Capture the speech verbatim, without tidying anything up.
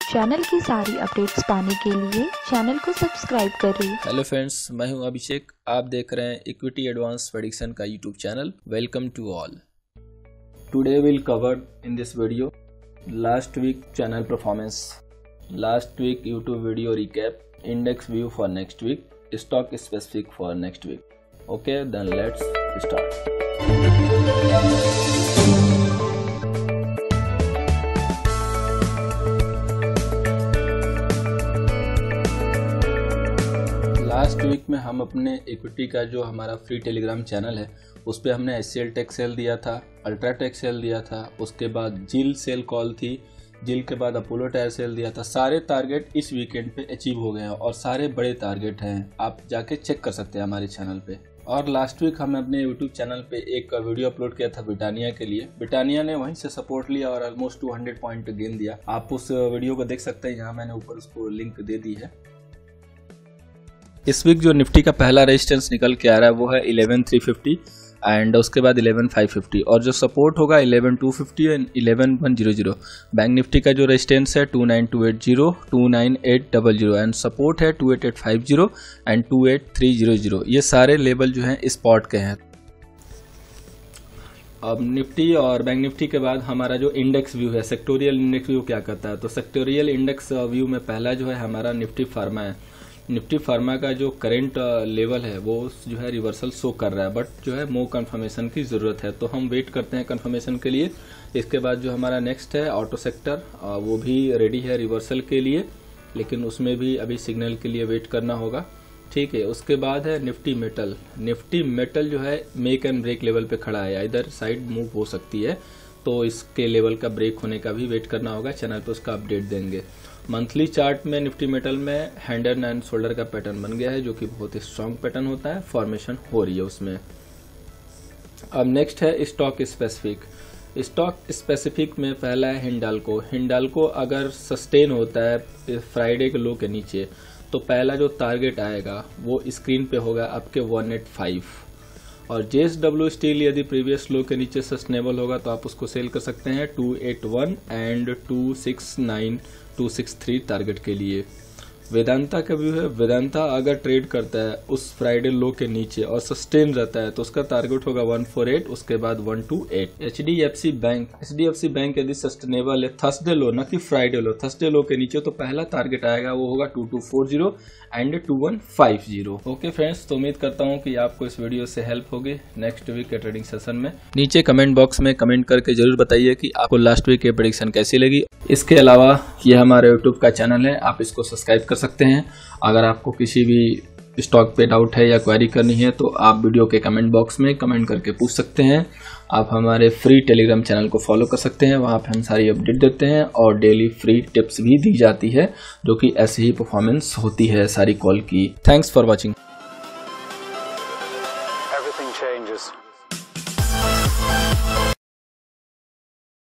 Channel की सारी updates पाने के लिए चैनल को सब्सक्राइब करें। हेलो फ्रेंड्स, मैं हूं अभिषेक। आप देख रहे हैं इक्विटी एडवांस प्रेडिक्शन का YouTube channel. Welcome to all. Today will cover in this video last week channel performance, last week YouTube video recap, index view for next week, stock specific for next week. Okay, then let's start. Last week में हम अपने equity का जो हमारा free Telegram channel है उस पर हमने H C L tech sell दिया था, अल्ट्राटेक सेल दिया था, उसके बाद जिल सेल कॉल थी, जिल के बाद अपोलो टायर सेल दिया था। सारे टारगेट इस वीकेंड पे अचीव हो गए हैं और सारे बड़े टारगेट हैं, आप जाके चेक कर सकते हैं हमारे चैनल पे। और लास्ट वीक हमने अपने यूट्यूब चैनल पे एक वीडियो अपलोड किया था ब्रिटानिया के लिए। ब्रिटानिया ने वहीं से सपोर्ट लिया और ऑलमोस्ट दो सौ पॉइंट गेन दिया। आप उस वीडियो को देख सकते हैं, यहाँ मैंने ऊपर उसको लिंक दे दी है। इस वीक जो निफ्टी का पहला रेजिस्टेंस निकल के आ रहा है वो है इलेवन थ्री फिफ्टी एंड उसके बाद इलेवन फाइव फिफ्टी, और जो सपोर्ट होगा eleven two fifty and eleven one zero zero. Bank Nifty का जो रेजिस्टेंस है two nine two eight zero, two nine eight double zero and support है two eight eight five zero and two eight three zero zero. ये सारे level जो हैं spot के हैं। अब निफ्टी और बैंक निफ्टी के बाद हमारा जो इंडेक्स व्यू है, सेक्टोरियल इंडेक्स व्यू क्या करता है, तो सेक्टोरियल इंडेक्स व्यू में पहला जो है हमारा निफ्टी फार्मा है। निफ्टी फार्मा का जो करंट लेवल है वो जो है रिवर्सल शो कर रहा है, बट जो है मोर कंफर्मेशन की ज़रूरत है, तो हम वेट करते हैं कंफर्मेशन के लिए। इसके बाद जो हमारा नेक्स्ट है ऑटो सेक्टर, वो भी रेडी है रिवर्सल के लिए, लेकिन उसमें भी अभी सिग्नल के लिए वेट करना होगा। ठीक है, उसके बाद है निफ्टी मेटल। निफ्टी मेटल जो है मेक एंड ब्रेक लेवल पे खड़ा है, इधर साइड मूव हो सकती है, तो इसके लेवल का ब्रेक होने का भी वेट करना होगा। चैनल पे उसका अपडेट देंगे। मंथली चार्ट में निफ्टी मेटल में हैंड एंड शोल्डर का पैटर्न बन गया है, जो कि बहुत ही स्ट्रांग पैटर्न होता है, फॉर्मेशन हो रही है उसमें। अब नेक्स्ट है स्टॉक स्पेसिफिक। स्टॉक स्पेसिफिक में पहला है हिंडाल्को। हिंडाल्को अगर सस्टेन होता है फ्राइडे के लो के नीचे, तो पहला जो टारगेट आएगा वो स्क्रीन पे होगा आपके वन एट फाइव। और जे एस डब्ल्यू स्टील यदि प्रीवियस लो के नीचे सस्टेनेबल होगा तो आप उसको सेल कर सकते हैं two eight one and two six nine two six three target के लिए। वेदांता का व्यू है, वेदांता अगर ट्रेड करता है उस फ्राइडे लो के नीचे और सस्टेन रहता है तो उसका टारगेट होगा वन फोर एट, उसके बाद one two eight. H D F C bank, H D F C bank यदि सस्टेनेबल है थर्सडे लो, न कि फ्राइडे लो, थर्सडे लो के नीचे, तो पहला टारगेट आएगा वो होगा two two four zero and two one five zero. Okay friends, तो उम्मीद करता हूँ कि आपको इस वीडियो से हेल्प होगी नेक्स्ट वीक के ट्रेडिंग सेशन में। नीचे कमेंट बॉक्स में कमेंट करके जरूर बताइए कि आपको लास्ट वीक की प्रेडिक्शन कैसी लगी। इसके अलावा ये हमारे यूट्यूब का चैनल है, आप इसको सब्सक्राइब कर सकते हैं। अगर आपको किसी भी स्टॉक पे डाउट है या क्वेरी करनी है तो आप वीडियो के कमेंट बॉक्स में कमेंट करके पूछ सकते हैं। आप हमारे फ्री टेलीग्राम चैनल को फॉलो कर सकते हैं, वहाँ पे हम सारी अपडेट देते हैं और डेली फ्री टिप्स भी दी जाती है, जो कि ऐसी ही परफॉर्मेंस होती है सारी कॉल की। Thanks for watching. Everything changes.